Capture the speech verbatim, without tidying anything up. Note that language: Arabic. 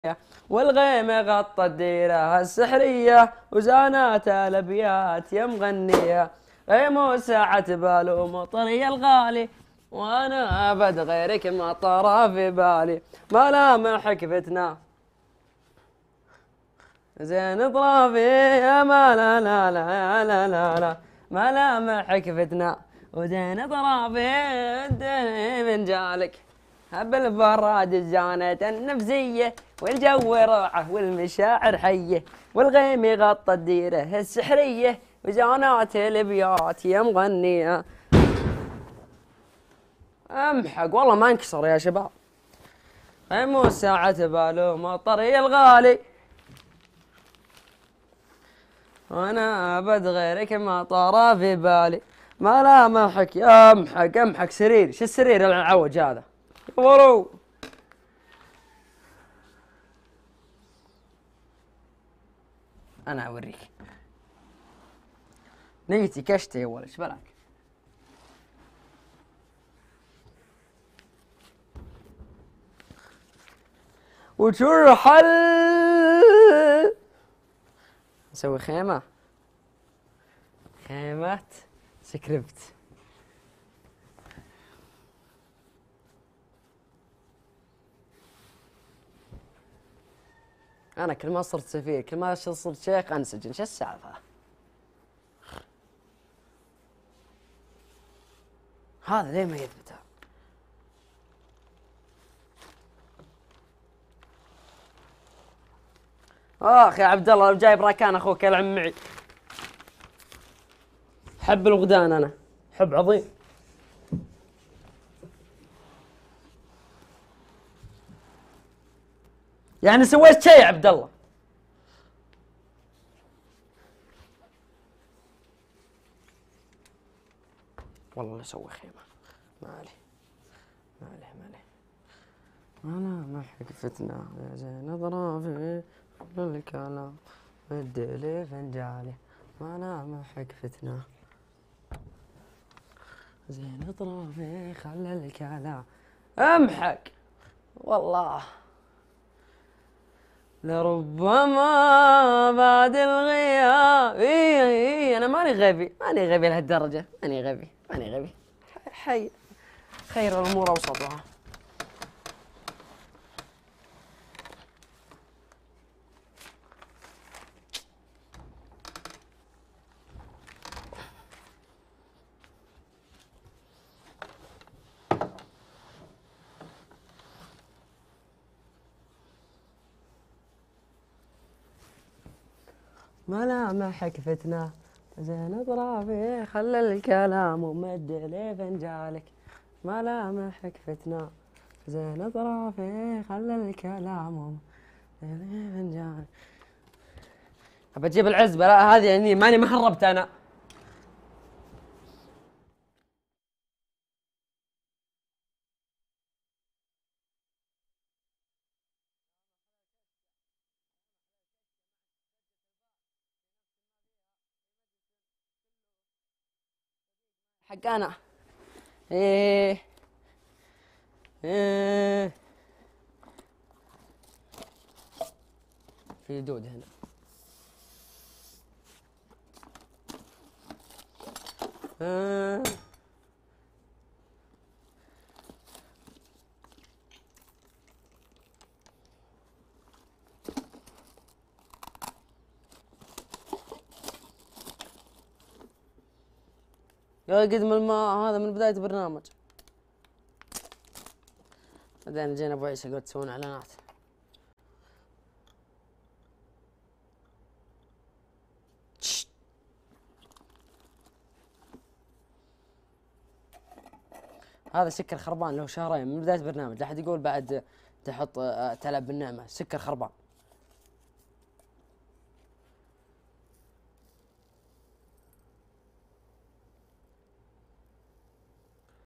والغيم غطى الديرة السحرية وزانات الابيات يا مغنية. غيم ساعة بالو مطري الغالي وانا ابد غيرك ما طرى في بالي. ملامحك فتنة زين طرافي يا ما لا لا لا لا لا لا. ملامحك فتنة وزين طرافي الدنيا من جالك. هب الفراج الجانت النفسية والجو روعة والمشاعر حية. والغيم يغطى الديرة السحرية وجانات الابيات يا مغنية. امحق والله ما انكسر يا شباب. غيم ساعة بالو مطري الغالي وانا ابد غيرك ما طار في بالي. ملامحك يا امحق امحق سرير. شو السرير العوج هذا ورو؟ انا اوريك نيتي كشتي يا ولد. ايش بلاك؟ وترحل نسوي خيمة خيمات سكريبت. انا كل ما صرت سفير كل ما صرت شيخ انسجن. شو السالفة؟ هذا ليه ما يثبت؟ اخ يا عبد الله لو جايب راكان اخوك يلعب معي. حب الوغدان انا حب عظيم. يعني سويت شيء يا عبد الله؟ والله لا اسوي خيمة. ما عليه ما عليه ما عليه. انا محك فتنة يا زين ظرافي قبل الكلام مد لي فنجالي. ما انا محك فتنة زين ظرافي خلى الكلام. امحق والله لربما بعد الغياب. إيه إيه انا ماني غبي ماني غبي لهالدرجة. ماني غبي ماني غبي. حي خير الامور اوسطها. ملامحك فتنة زين اطرافي خلى الكلام ومد لي فنجالك. ملامحك فتنة زين اطرافي خلى الكلام ومد لي فنجالك. ابى اجيب العزبة. لا هذه يعني ماني مهربت انا. حق انا. ايه ايه في دود هنا. ايه يا قدم الماء هذا من بداية البرنامج. بعدين جينا ابو عيسى قلت تسوون اعلانات. هذا سكر خربان له شهرين من بداية البرنامج. لا أحد يقول بعد تحط تلعب بالنعمة. سكر خربان.